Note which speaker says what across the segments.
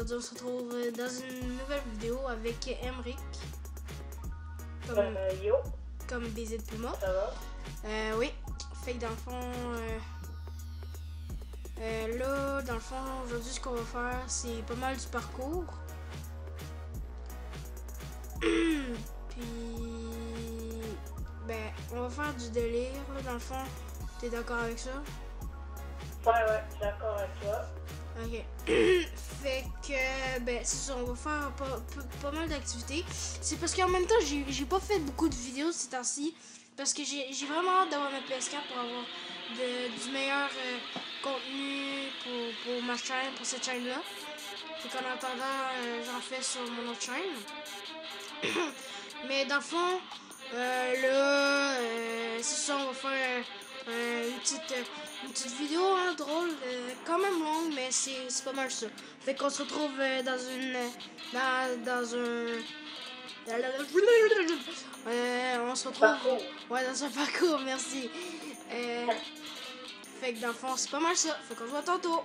Speaker 1: aujourd'hui on se retrouve dans une nouvelle vidéo avec Emric.
Speaker 2: Yo.
Speaker 1: Comme BZ Puma.
Speaker 2: Ça va?
Speaker 1: Oui. Fait que dans le fond, là, dans le fond, aujourd'hui ce qu'on va faire, c'est pas mal du parcours. Puis, ben, on va faire du délire, là, dans le fond. T'es d'accord avec ça?
Speaker 2: Ouais, je suis d'accord avec toi.
Speaker 1: Ok. Fait que, ben, c'est ça, on va faire pas mal d'activités. C'est parce qu'en même temps, j'ai pas fait beaucoup de vidéos ces temps-ci. Parce que j'ai vraiment hâte d'avoir ma PS4 pour avoir du meilleur contenu pour ma chaîne, pour cette chaîne-là. Fait qu'en attendant, j'en fais sur mon autre chaîne. Mais dans le fond, là, c'est ça, on va faire une petite vidéo hein, drôle, quand même longue, mais c'est pas mal ça. Fait qu'on se retrouve dans on se retrouve
Speaker 2: Parcours.
Speaker 1: ouais, dans un parcours, merci. Fait que dans le fond, c'est pas mal ça. Fait qu'on se voit tantôt.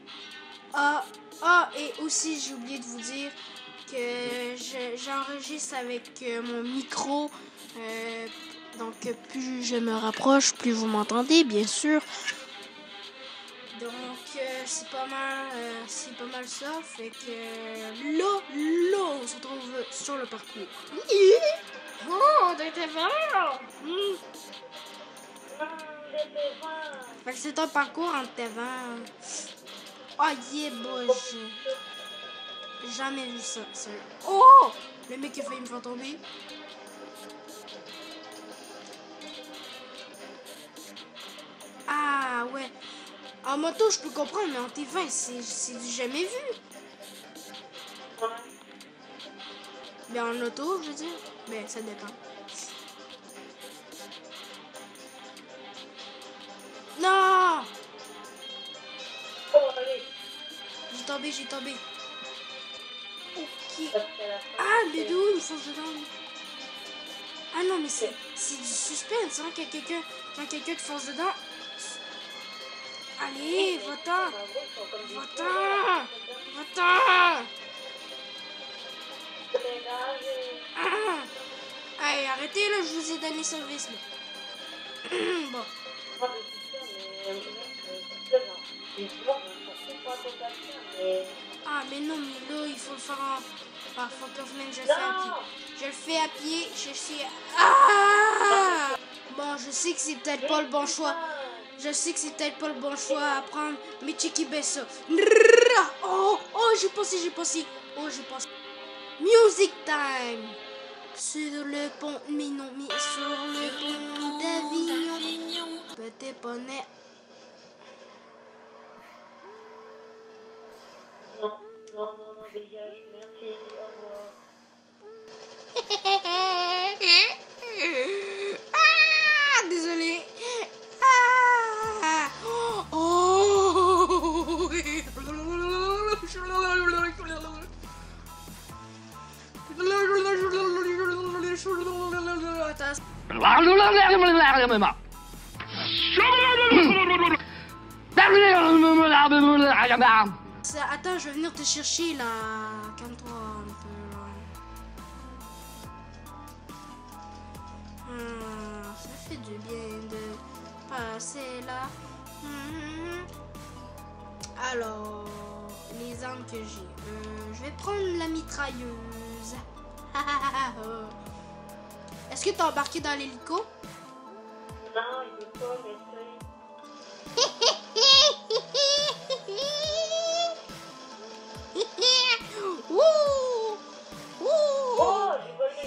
Speaker 1: Et aussi, j'ai oublié de vous dire que j'enregistre avec mon micro. Donc, plus je me rapproche, plus vous m'entendez, bien sûr. Donc, c'est pas mal ça. Fait que là, on se retrouve sur le parcours. Oh, t'étais vert! Fait que c'est un parcours en Tévan. Oh, yeah, boy, j'ai jamais vu ça. Oh! Le mec a failli me faire tomber. Ah, ouais. En moto, je peux comprendre, mais en T20, c'est du jamais vu. Mais en auto, je veux dire, mais ça dépend. Non!
Speaker 2: Oh, allez.
Speaker 1: J'ai tombé. Ok. Ah, mais d'où il me fonce dedans? Ah non, mais c'est du suspense, hein, quand quelqu'un te fonce dedans. Allez, va-t'en! Allez, arrêtez là, je vous ai donné service là. Bon. Ah, mais non, mais là, il faut le faire en... Ah, faut que je le fais à pied. Je le fais à pied, je sais... Ah! Bon, je sais que c'est peut-être pas le bon choix. À prendre, mais checkez bien ça. Oh, j'ai passé. Music time! Sur le pont, mais non, mais sur le pont d'Avignon. Petit poney.
Speaker 2: Non, dégage, merci, au revoir.
Speaker 1: Ah, désolé. Attends, je vais venir te chercher là. Calme-toi un peu là. Ça fait du bien de passer là. Alors, les armes que j'ai. Je vais prendre la mitrailleuse. Est-ce que t'as embarqué dans l'hélico?
Speaker 2: Non, il veut pas, mais oh, j'ai volé.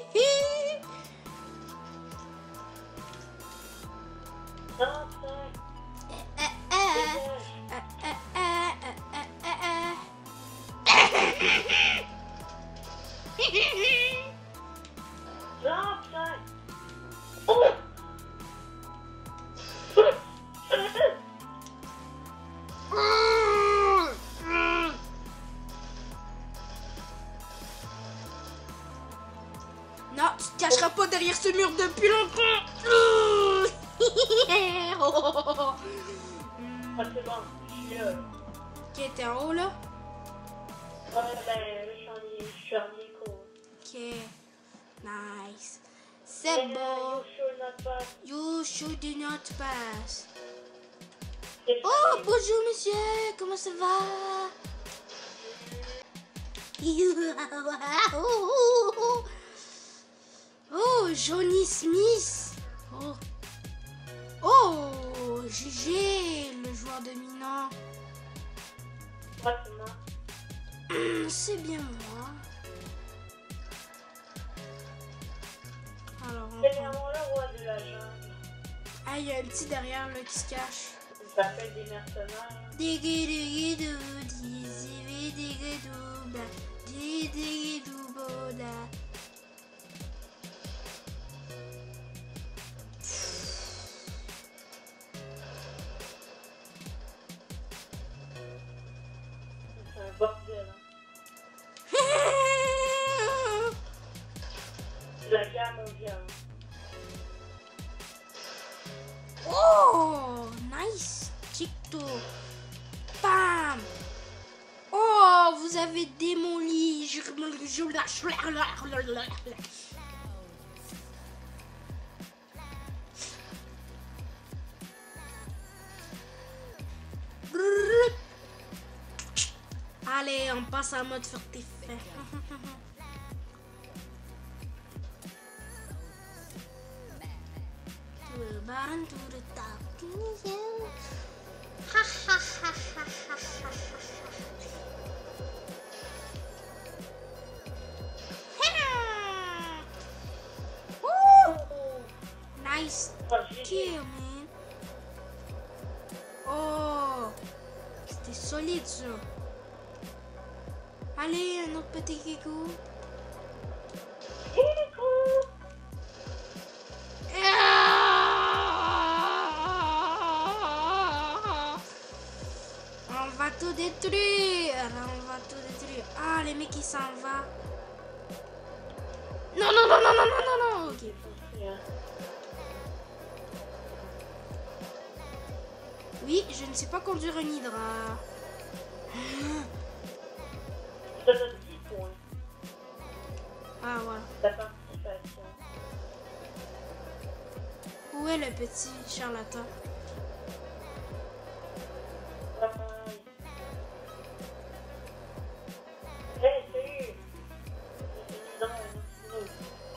Speaker 2: Non,
Speaker 1: non, tu te cacheras pas derrière ce mur depuis longtemps.
Speaker 2: Ah, c'est bon, je suis là.
Speaker 1: Qui était en haut là?
Speaker 2: Ouais, ben, je suis en écho.
Speaker 1: Ok. Nice. C'est bon.
Speaker 2: You should not pass.
Speaker 1: You should not pass.
Speaker 2: C'est
Speaker 1: Oh,
Speaker 2: fini.
Speaker 1: bonjour monsieur, comment ça va? Oh, Johnny Smith. Oh, oh, GG, le joueur dominant.
Speaker 2: Ouais, c'est moi.
Speaker 1: C'est bien moi. Alors, on
Speaker 2: C'est
Speaker 1: prend-
Speaker 2: vraiment le roi de la jungle.
Speaker 1: ah, il y a un petit derrière là qui se cache.
Speaker 2: Ça s'appelle des mercenaires.
Speaker 1: Digidou, digidou, digidou, boda.
Speaker 2: C'est un bordel. Hein. C'est la guerre mondiale.
Speaker 1: Oh, nice, Chico. Bam. Oh, vous avez démoli. Allez, on passe en mode furtif. To the bottom, to the top. Ha ha ha ha ha ha ha. Woo! Nice
Speaker 2: Oh, j'ai
Speaker 1: kill, man. Oh, c'était solide ça. Allez, un autre petit kikou. On va tout détruire. On va tout détruire. Ah, les mecs, ils s'en vont. Non, non, non, non, non, non, non, non. Ok. Oui, je ne sais pas conduire un hydra.
Speaker 2: Je te donne 10 points.
Speaker 1: Ah, voilà.
Speaker 2: Ta participation.
Speaker 1: Où est le petit charlatan?
Speaker 2: Hey, salut! J'ai mis dans un autre.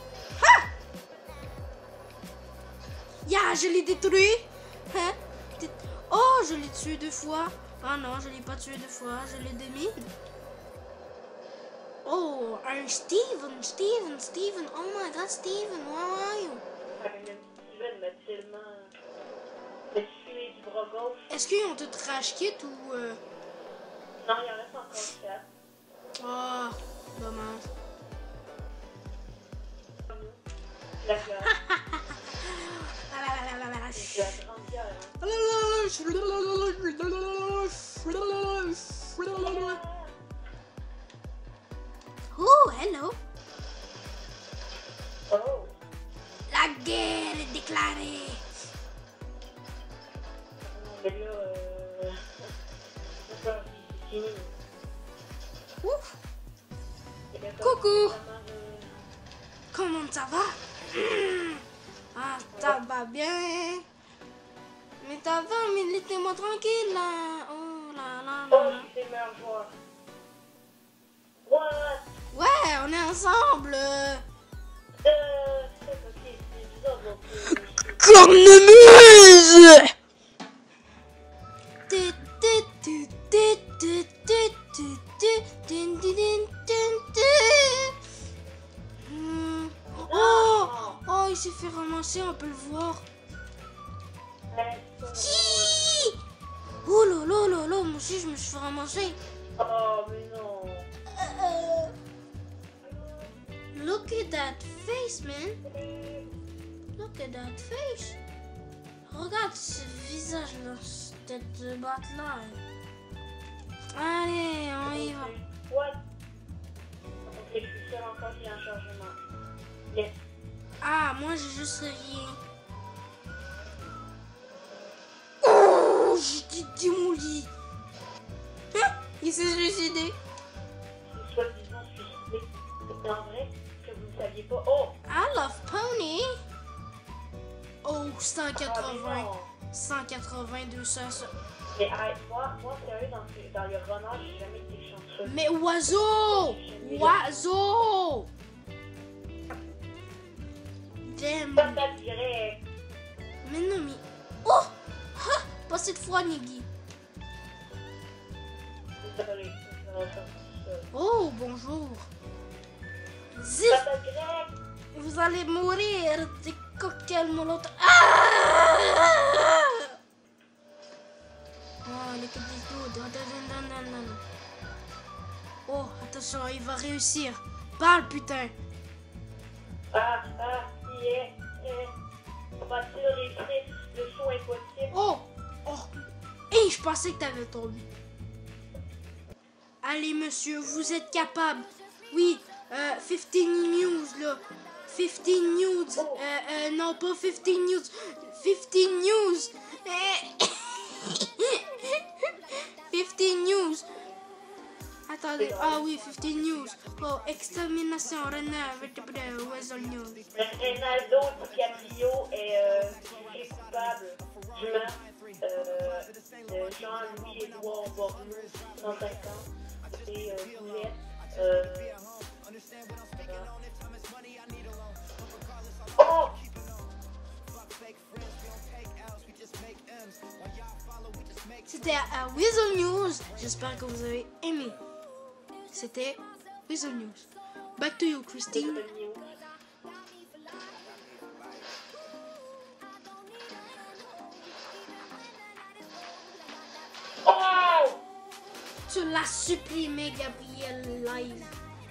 Speaker 1: Ya, je l'ai détruit. Hein? Oh, je l'ai tué 2 fois. Ah non, je l'ai pas tué 2 fois. Je l'ai demi. Oh, un Steven. Oh my god, Steven, where are you?
Speaker 2: Même Steven m'a tellement. Mais tu suis du bras gauche.
Speaker 1: Est-ce qu'ils ont tout trash kit ou...
Speaker 2: Non, il en reste encore 4.
Speaker 1: Oh, dommage.
Speaker 2: La classe.
Speaker 1: Ah
Speaker 2: C'est la grande guerre. Hein.
Speaker 1: Oh, hello.
Speaker 2: Oh!
Speaker 1: La guerre est déclarée.
Speaker 2: Mais là, d'accord, c'est fini.
Speaker 1: Ouf.
Speaker 2: Et là,
Speaker 1: Coucou.
Speaker 2: vraiment,
Speaker 1: Comment ça va? Ah, ça va bien. Mais ça va, mais laissez-moi tranquille là. Oh là là
Speaker 2: Oh,
Speaker 1: là.
Speaker 2: je suis meilleur joueur. What?
Speaker 1: Ouais, on est ensemble.
Speaker 2: C'est ok, c'est bizarre donc.
Speaker 1: Cornemuse. Oh, oh, il s'est fait ramasser, on peut le voir. Hi! Oh là là là là, moi aussi je me suis fait ramasser.
Speaker 2: Oh, mais non.
Speaker 1: Look at that face, man. Look at that face. Regarde ce visage-là, cette tête de batte-là. Allez, on y va.
Speaker 2: What? Ok, je suis seul encore qui est en chargement. Yes.
Speaker 1: Ah, moi j'ai juste rien. Oh, j'ai été démoli. Hein? Il s'est suicidé.
Speaker 2: sont suicidés. C'est en vrai que vous ne saviez pas. Oh!
Speaker 1: I love pony. Oh,
Speaker 2: Ah,
Speaker 1: 180.
Speaker 2: mais non.
Speaker 1: 180, 200.
Speaker 2: Mais moi sérieux, dans le renard, j'ai jamais été chanceux.
Speaker 1: Mais oiseau! Oiseau! Damn.
Speaker 2: Ça dirait.
Speaker 1: Mais non, mais... Oh! Ha! Pas cette fois, Niggy.
Speaker 2: Désolé.
Speaker 1: Oh, bonjour. Zif!
Speaker 2: Papa grec!
Speaker 1: Vous allez mourir des cocktails molotov. Ah! Oh, les cocktails. Oh, attention, il va réussir. Parle, putain.
Speaker 2: On va tirer le saut impossible.
Speaker 1: Oh! Oh! Hey, je pensais que t'avais tombé. Allez, monsieur, vous êtes capable. Oui, 15 news, là. 15 news. Non, pas 15 news. 15 news. 15 news. Attendez. Ah oui, 15 news. Oh, extermination, renard, Weasel News.
Speaker 2: Ronaldo DiCaprio est coupable du meurtre de Jean-Louis-Édouard Borneau, 150, et Juliette. Oh!
Speaker 1: C'était à Weasel News. J'espère que vous avez aimé. C'était Weasel News. Back to you, Christine.
Speaker 2: Oh!
Speaker 1: Tu l'as supprimé, Gabriel Live.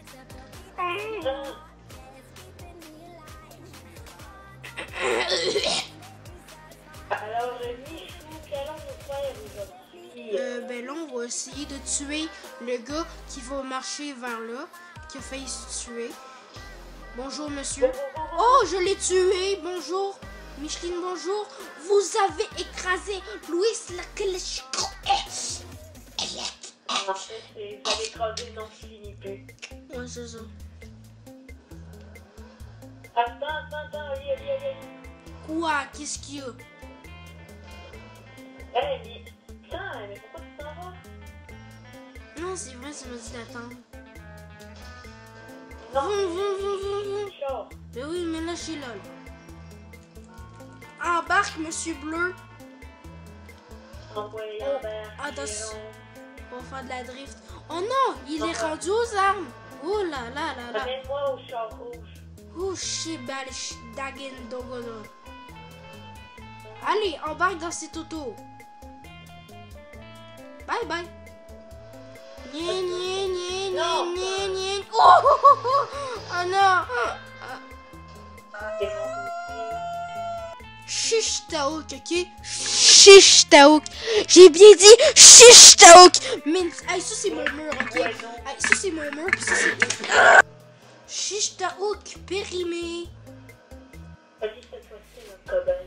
Speaker 2: Alors, Michou, qu'allons-nous faire aujourd'hui?
Speaker 1: Ben là, on va essayer de tuer le gars qui va marcher vers là, qui a failli se tuer. Bonjour, monsieur. Oh, je l'ai tué. Bonjour. Micheline, bonjour. Vous avez écrasé Louis Lakelechko.
Speaker 2: En fait, vous avez écrasé non fini plus.
Speaker 1: Ouais, c'est ça.
Speaker 2: Attends, allez.
Speaker 1: Quoi? Qu'est-ce qu'il y a?
Speaker 2: Hey, mais putain, mais pourquoi tu t'en vas?
Speaker 1: Non, c'est vrai, ça m'a dit d'attendre.
Speaker 2: Non,
Speaker 1: Vroom.
Speaker 2: Char.
Speaker 1: Ben oui, mais là, je suis là. Embarque, monsieur bleu.
Speaker 2: Envoyant vers
Speaker 1: attention. On va faire de la drift. Oh non, il est rendu aux armes. Oh là là là là.
Speaker 2: Amène-moi au char rouge.
Speaker 1: Oh shibalish dagen dogono. Allez, embarque dans cette auto. Bye bye. Nien. Oh non.
Speaker 2: C'est mon
Speaker 1: Chiche Taouk, ok? Chiche Taouk. J'ai bien dit Chiche Taouk. Mais hey, ça c'est mon mur, ok? Hey, ça c'est mon mur, puis ça c'est... Chiche Taouk, périmé.
Speaker 2: Vas-y, cette fois-ci, notre cobaye.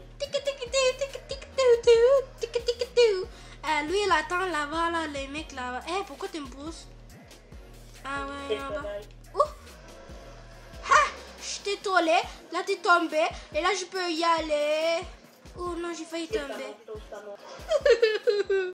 Speaker 1: Lui, il attend là-bas, là, les mecs là-bas. Eh, pourquoi tu me pousses? Ah ouais, là-bas. Ouh! Ha! J'étais tombé, là t'es tombé, et là je peux y aller. Oh non, j'ai failli tomber.